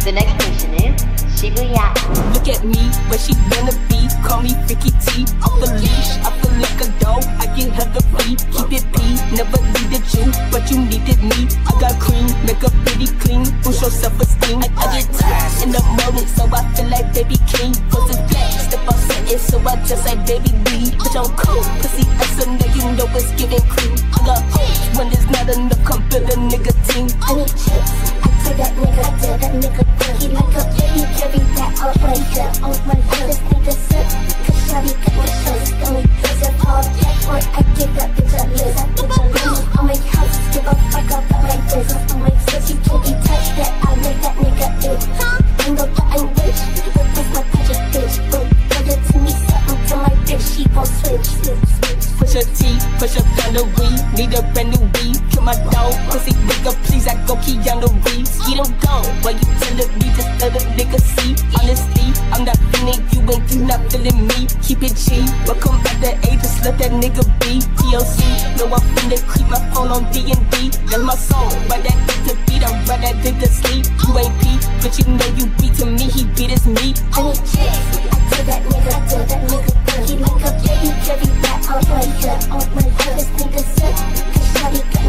The next station is Shibuya. Look at me, where she wanna be. Call me Freaky T. Off the leash, I feel like a dog. I get hella free. Keep it P, never needed you, but you needed me. I got cream, make up pretty clean. Boost your self-esteem. I get tired in the morning, so I feel like baby king. First and black, step on setting, so I just like baby B. Bitch, I'm cool, pussy X, and now you know it's giving cream. I got hoes, when there's not enough, come build a nigga team. I need chips, I tell that nigga, that nigga good. He like a baby, carry that all right there. On my head, this nigga sip, cause shawty got my shirts. Only piece of all that boy, I give that bitch a list. That bitch a list, on my house, give a fuck up about my business. On my sis, you can't be touched, that I make that nigga ill. I know that I'm rich, but that's my budget, bitch. Boom, brother to me, something to my bitch, she gon' switch. Push a T, push up down the weed. Need a brand new weed. Kill my dog, pussy nigga, please. I go Keanu Reeves. He don't go, why you tellin' me? Just let a nigga see. Honestly, I'm not feeling you and you not feeling me. Keep it G, welcome back to A. Just let that nigga be. TLC, no I'm finna creep my phone on D&D. That's my song, but that dick to beat. I'm right that dick to sleep. You ain't P, but you know you beat to me. He beat his me. I need chicks, I tell that nigga good. He like a baby, carry that all right there. On my head, this nigga sip, cause shawty got